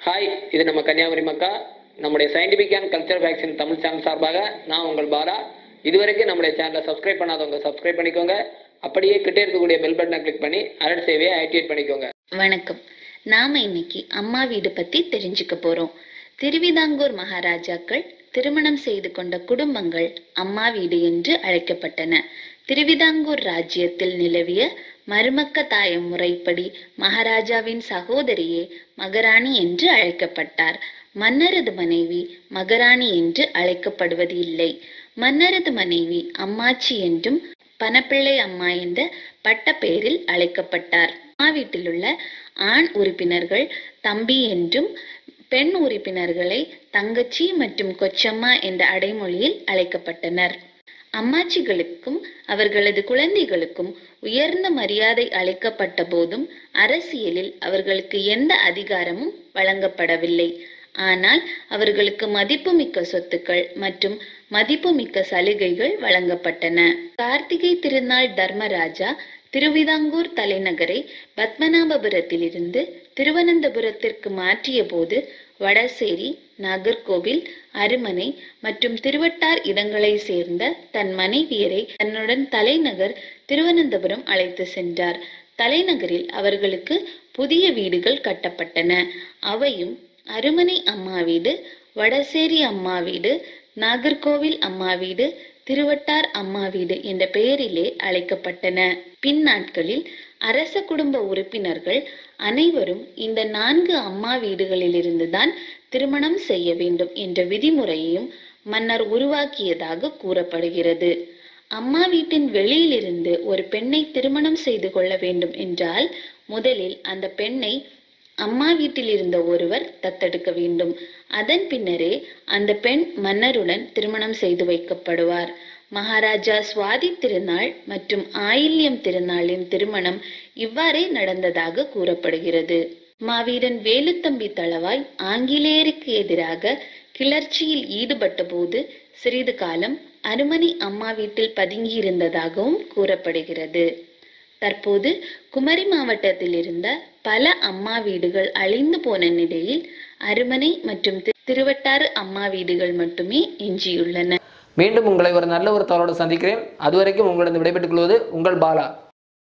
Hi, இது நம்ம கன்னியாகுமரி மக்கா. நம்முடைய scientific and culture vaccine Tamil channel சார்பாக நான் உங்கள் பாலா. இதுவரைக்கும் நம்முடைய சேனலை சப்ஸ்கிரைப் பண்ணாதவங்க சப்ஸ்கிரைப் பண்ணிக்கோங்க. அப்படியே கிட்டே இருக்கக்கூடிய பெல் பட்டனை கிளிக் பண்ணி அலர்ட் சேவையை ஆக்டிவேட் பண்ணிக்கோங்க. வணக்கம். நாம இன்னைக்கு அம்மா வீடு பத்தி தெரிஞ்சுக்க போறோம். திருவிதாங்கூர் மகாராஜாக்கள் திருமணம் செய்து கொண்ட குடும்பங்கள் அம்மா வீடு என்று அழைக்கப்பட்டன. திருவிதாங்கூர் ராஜ்யத்தில் நிலவிய மருமக்க தாயம் முறைப்படி மகாராஜாவின் சகோதரியே மகாராணி என்று அழைக்கப்பட்டார். மன்னரது மனைவி மகாராணி என்று அழைக்கப்படுவது இல்லை. மன்னரது மனைவி அம்மாச்சி என்றும் பணப்பிள்ளை அம்மா என்ற பட்ட பெயரில் அழைக்கப்பட்டார். அம்மா வீட்டில் உள்ள ஆண் உறுப்பினர்கள் தம்பி என்றும் பெண் உறுப்பினர்களை தங்கச்சி மற்றும் கொச்சம்மா என்ற அடைமொழியில் அழைக்கப்பட்டனர். அம்மாச்சிகளுக்கும் அவர்களது குழந்தைகளுக்கும் உயர்ந்த மரியாதை அளிக்கப்பட்ட போதும் அரசியலில் அவர்களுக்கு எந்த அதிகாரமும் வழங்கப்படவில்லை. ஆனால் அவர்களுக்கு மதிப்புமிக்க சொத்துக்கள் மற்றும் மதிப்புமிக்க சலுகைகள் வழங்கப்பட்டன. கார்த்திகை திருநாள் தர்மராஜா திருவிதாங்கூர் தலைநகரை பத்மநாபபுரத்திலிருந்து திருவனந்தபுரத்திற்கு மாற்றிய போது வடசேரி, நாகர்கோவில், அருமனை மற்றும் திருவட்டார் இடங்களை சேர்ந்த தன் மனைவியரை தன்னுடன் தலைநகர் திருவனந்தபுரம் அழைத்து சென்றார். தலைநகரில் அவர்களுக்கு புதிய வீடுகள் கட்டப்பட்டன. அவையும் அருமனை அம்மா வீடு, வடசேரி அம்மா வீடு, நாகர்கோவில் அம்மா வீடு, திருவட்டார் அம்மா வீடு என்ற பெயரிலே அழைக்கப்பட்டன. பின்னாட்களில் அரச குடும்ப உறுப்பினர்கள் அனைவரும் இந்த 4 அம்மா வீடுகளிலிருந்துதான் திருமணம் செய்ய வேண்டும் என்ற விதிமுறையையும் மன்னர் உருவாக்கியதாக கூறப்படுகிறது. அம்மா வீட்டின் வெளியிலிருந்து ஒரு பெண்ணை திருமணம் செய்து கொள்ள வேண்டும் என்றால் முதலில் அந்த பெண்ணை அம்மா வீட்டில் இருந்த ஒருவர் தத்தெடுக்க வேண்டும். அதன் பின்னரே அந்த பெண் மன்னருடன் திருமணம் செய்து வைக்கப்படுவார். மகாராஜா சுவாதி திருநாள் மற்றும் ஆயில்யம் திருநாளின் திருமணம் இவ்வாறே நடந்ததாக கூறப்படுகிறது. மாவீரன் வேலுத்தம்பி தளவாய் ஆங்கிலேயருக்கு எதிராக கிளர்ச்சியில் ஈடுபட்ட போது சிறிது காலம் அருமனை அம்மா வீட்டில் பதுங்கியிருந்ததாகவும் கூறப்படுகிறது. தற்போது குமரி மாவட்டத்தில் இருந்த பல அம்மா வீடுகள் அழிந்து போன நிலையில் அருமனை மற்றும் திருவட்டாறு அம்மா வீடுகள் மட்டுமே எஞ்சியுள்ளன. மீண்டும் உங்களை ஒரு நல்ல ஒரு தகவலோடு சந்திக்கிறேன். அதுவரைக்கும் உங்களிடம் விடைபெற்றுக் கொள்வது உங்கள் பாலா.